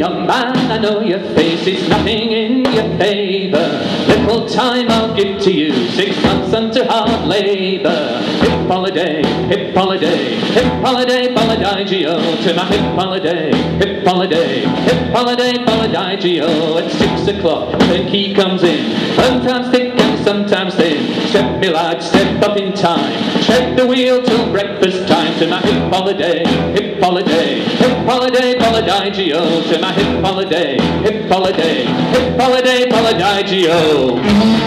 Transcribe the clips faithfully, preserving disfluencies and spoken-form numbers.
young man, I know your face is nothing in your favour. Little time I'll give to you, six months unto hard labour. Hip holiday, hip holiday, hip holiday, bollidigio, to my hip holiday, hip holiday, hip holiday, bollidigio. At six o'clock the key comes in, sometimes thick and sometimes thin. Step, me lad, step up in time, tread the wheel till breakfast time. To my hip holiday, hip holiday, hip holiday, bollidigio, to my hip holiday, hip holiday, hip holiday, bollidigio.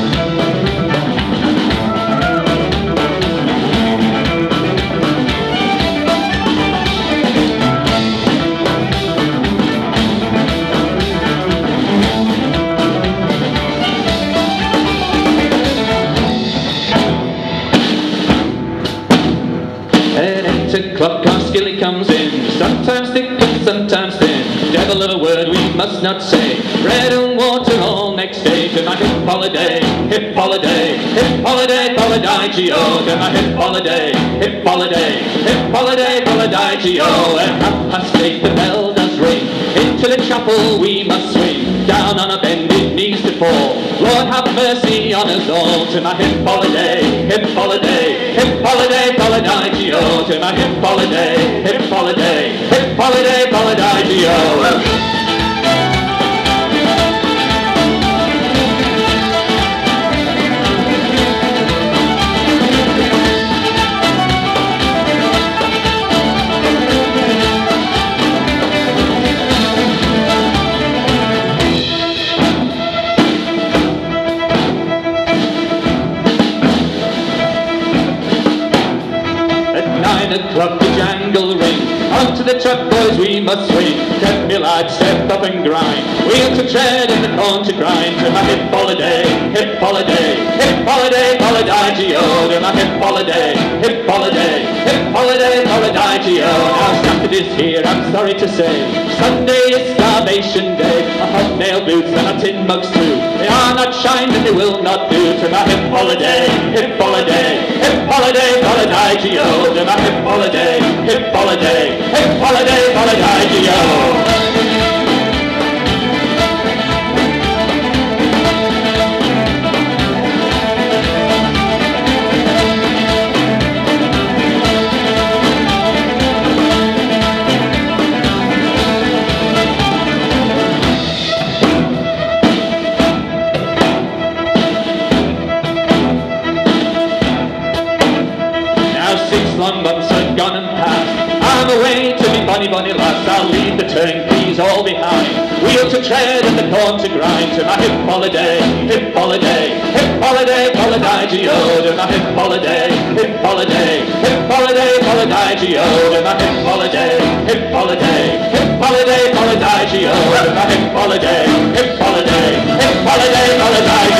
O'clock our skilly comes in, sometimes thick and sometimes thin. Devil of a word we must not say, bread and water all next day. To my hip holiday, hip holiday, hip holiday, bollidigio. To my hip holiday, hip holiday, hip holiday, bollidigio. At half past eight the bell does ring, into the chapel we must swing, down on our bended knees to fall. Lord have mercy on us all. To my hip holiday, hip holiday, hip holiday, bollidigio. To my hip holiday, hip holiday, hip holiday, bollidigio. Nine o'clock the jangle ring, onto the truck boys we must swing. Step, me lad, step up and grind, wheel to tread and the corn to grind. To my hip holiday, hip holiday, hip holiday, bollidigio. To my hip holiday, hip holiday, hip holiday, bollidigio. Now Saturday's here, I'm sorry to say, Sunday is starvation day. My hobnail boots and my tin mugs too, they are not shined and they will not do. To my hip holiday, hip holiday, hip holiday, bollidigio. To my hip holiday, hip holiday, hip holiday, bollidigio. Long months are gone and past, I'm away to me bonny bonny lass. I'll leave the turnkeys all behind, wheel to tread and the corn to grind. To my hip holiday, hip holiday, hip holiday, bollidigio. To my hip holiday, hip holiday, hip holiday, bollidigio. To my hip holiday, hip holiday, hip holiday, bollidigio. To my hip holiday, hip holiday, hip holiday, bollidigio.